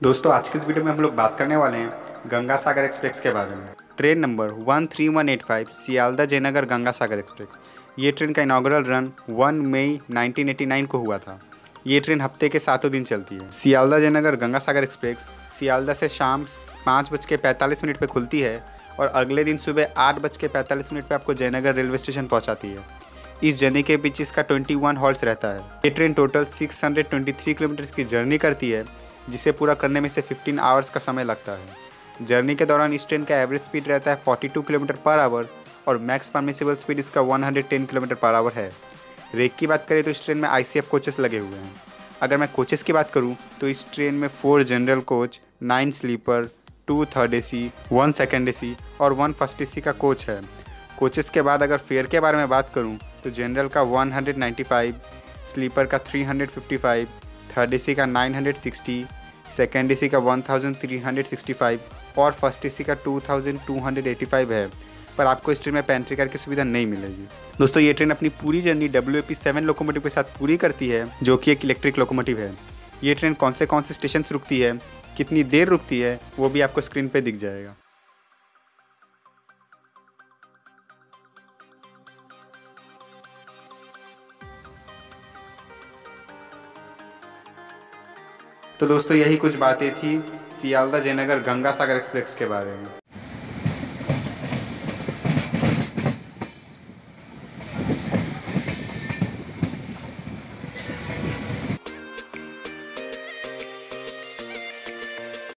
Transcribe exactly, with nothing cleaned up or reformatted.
दोस्तों आज के इस वीडियो में हम लोग बात करने वाले हैं गंगा सागर एक्सप्रेस के बारे में। Train number one three one eight five Sealdah Jaynagar Ganga Sagar express. ये ट्रेन का inaugural run one May nineteen eighty nine को हुआ था। ये ट्रेन हफ्ते के सातों दिन चलती है। सियालदह जयनगर गंगा सागर एक्सप्रेस सियालदह से शाम पाँच बज के पैंतालीस मिनट पर खुलती है और अगले दिन सुबह आठ बज के पैंतालीस मिनट पर आपको जयनगर रेलवे स्टेशन पहुँचाती है। इस जर्नी के बीच इसका इक्कीस हॉल्ट्स रहता है। ये ट्रेन टोटल छह सौ तेईस किलोमीटर की जर्नी करती है, जिसे पूरा करने में से पंद्रह आवर्स का समय लगता है। जर्नी के दौरान इस ट्रेन का एवरेज स्पीड रहता है बयालीस किलोमीटर पर आवर और मैक्स परमिसिबल स्पीड इसका एक सौ दस किलोमीटर पर आवर है। रेक की बात करें तो इस ट्रेन में आईसीएफ कोचेस लगे हुए हैं। अगर मैं कोचेस की बात करूं तो इस ट्रेन में four general coach, nine sleeper, two third AC, one second AC और वन फर्स्ट एसी का कोच है। कोचेस के बाद अगर फेयर के बारे में बात करूं तो जनरल का एक सौ पचानवे, स्लीपर का तीन सौ पचपन, थर्ड एसी का नौ सौ साठ, सेकेंड एसी का तेरह सौ पैंसठ और फर्स्ट एसी का बाईस सौ पचासी है। पर आपको इस ट्रेन में पेंट्री कार की सुविधा नहीं मिलेगी। दोस्तों ये ट्रेन अपनी पूरी journey W A P seven locomotive के साथ पूरी करती है, जो कि एक इलेक्ट्रिक लोकोमोटिव है। ये ट्रेन कौन से कौन से स्टेशन रुकती है, कितनी देर रुकती है, वो भी आपको स्क्रीन पर दिख जाएगा। तो दोस्तों यही कुछ बातें थी सियालदह जयनगर गंगा सागर एक्सप्रेस के बारे में।